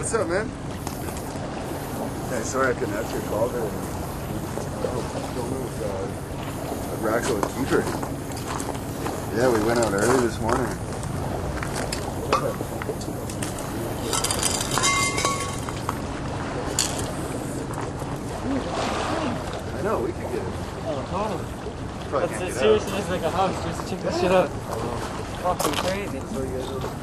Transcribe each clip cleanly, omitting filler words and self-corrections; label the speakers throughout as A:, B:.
A: What's up, man? Hey, sorry I couldn't answer your call there. With Raxoh and Keeper. Yeah, we went out early this morning. I know, we could get it.
B: Oh, totally.
A: Probably
B: That's seriously just like a house just to check this shit out. Fucking crazy.
A: So you guys will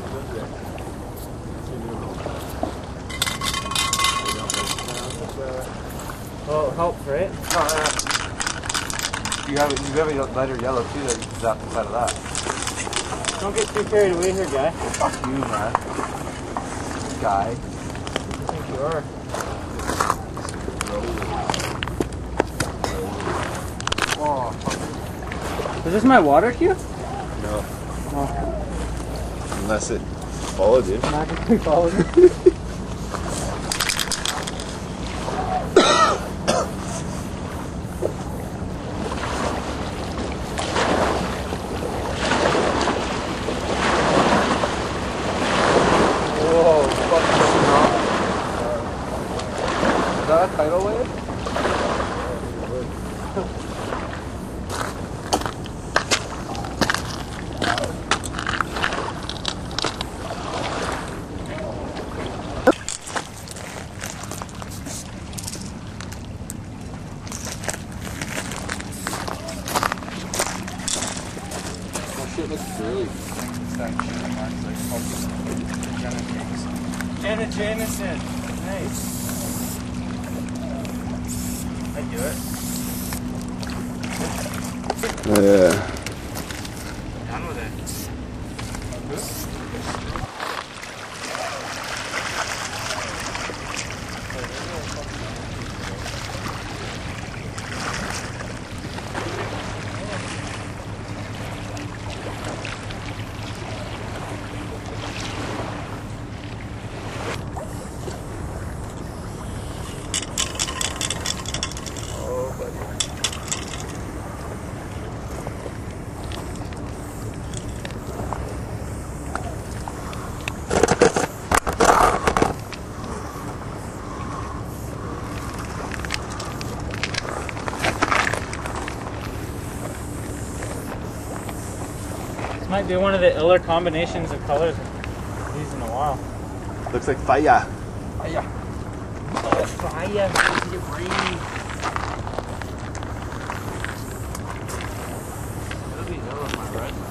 B: Oh, helps, right?
C: You have a lighter yellow too that is out the side of that.
B: Don't get too carried away here, guy.
C: Fuck you, man. Guy.
B: I think you are.
C: Oh, fuck.
B: Is this my water cue?
A: No.
B: Oh.
A: Unless it followed you.
B: Magically followed me.
C: Tidal wave?
A: That shit looks really
B: Jenna Jameson. Nice. I do it.
A: yeah.
B: Done with it. Might be one of the iller combinations of colors I've used in a while.
A: Looks like fire.
B: Fire. Oh, fire. You breathe. It'll be ill in my red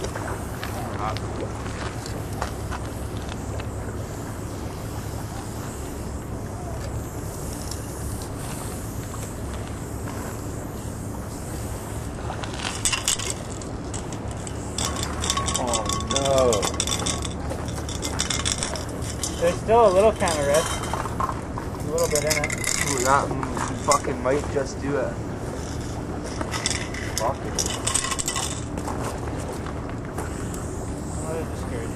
A: Oh.
B: There's still a little can of red. A little bit in it.
C: Ooh, that fucking might just do it. Fuck it.
B: Oh, that just scared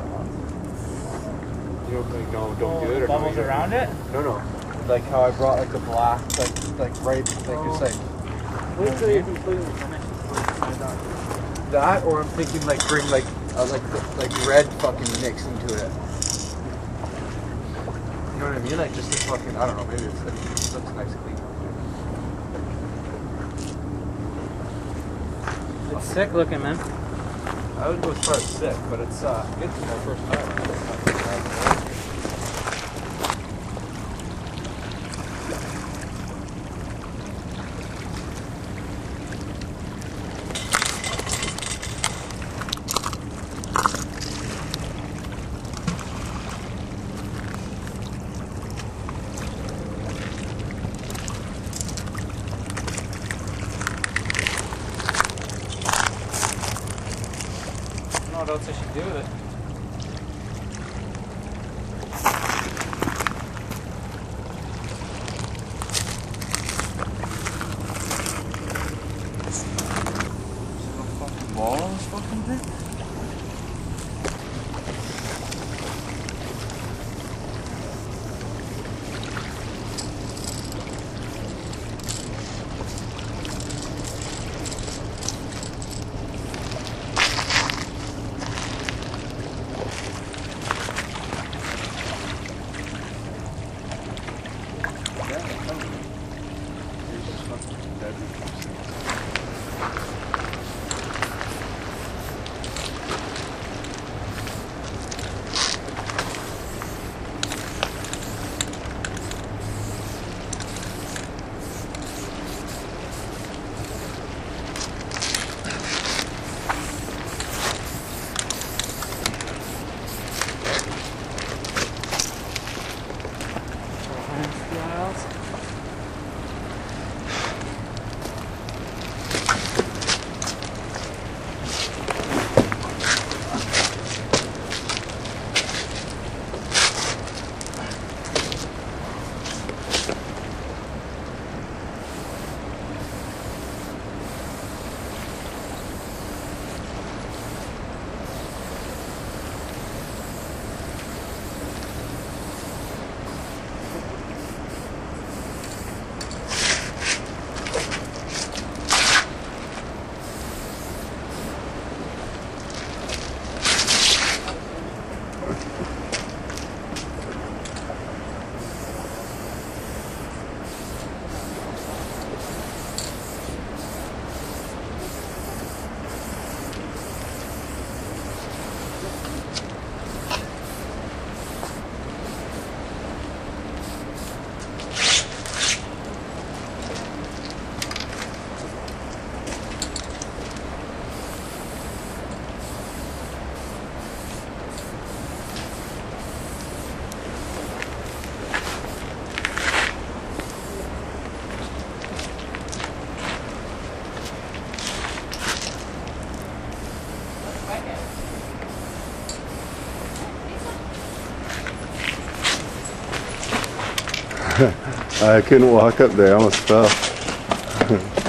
B: you.
C: You don't like, no, don't do it or
B: bubbles
C: no,
B: around it?
C: No. Like how I brought like a black, like right, like just like.
B: Wait till you're completely finished.
C: That, or I'm thinking like bring like red fucking mix into it. You know what I mean? Like just this fucking, I don't know, maybe it looks nice clean.
B: It's sick looking, man.
C: I would go as far as sick, but it's good for my first time.
B: What else I should do with it?
C: Fucking ball on this fucking thing?
A: I couldn't walk up there, I almost fell.